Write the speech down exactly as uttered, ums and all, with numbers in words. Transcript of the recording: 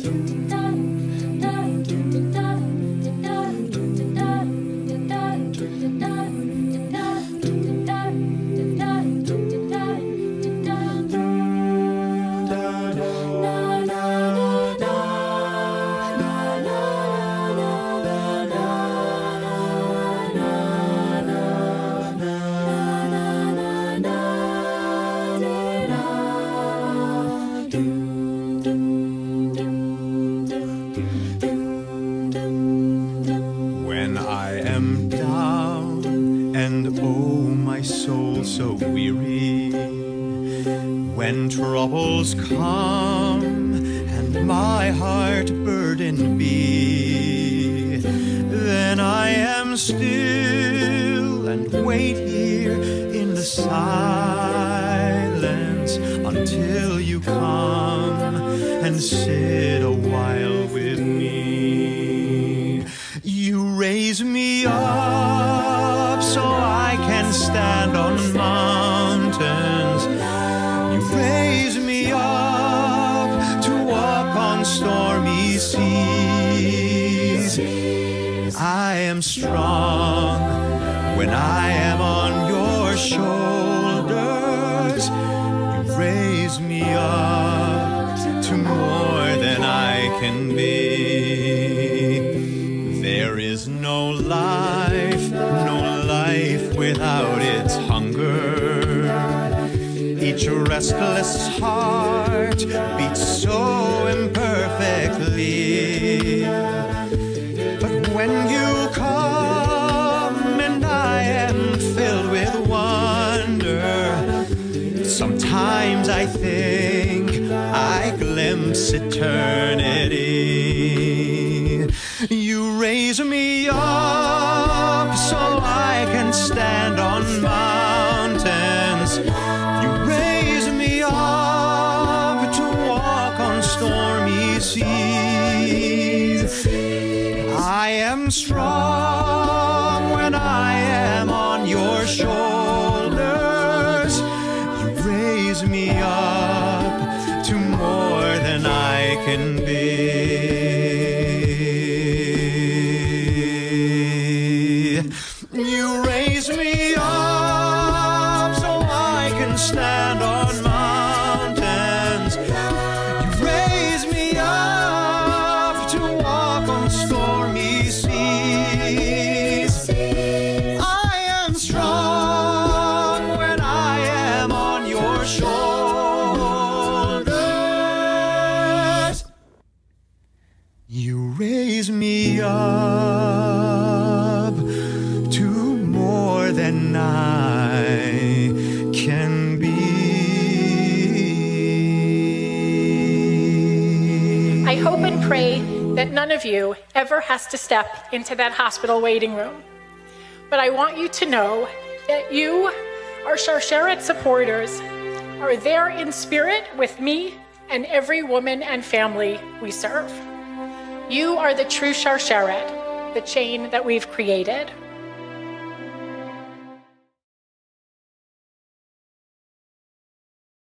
When troubles come and my heart burdened be, then I am still and wait here in the silence until you come and sit a while with me. You raise me up so I can stand on mountains. Raise me up to walk on stormy seas. I am strong when I am on your shoulders. You raise me up to more than I can be. There is no life, no life without its hunger. Each restless heart beats so imperfectly. But when you come and I am filled with wonder, sometimes I think I glimpse eternity. You raise me up so I can stand on mountains. You raise me up to walk on stormy seas. I am strong when I am on your shoulders. You raise me up to more than I can be. You raise me up so I can stand on mountains. You raise me up to walk on stormy seas. I am strong when I am on your shoulders. You raise me up to more than I can be. I hope and pray that none of you ever has to step into that hospital waiting room. But I want you to know that you, our Sharsheret supporters, are there in spirit with me and every woman and family we serve. You are the true Sharsheret, the chain that we've created.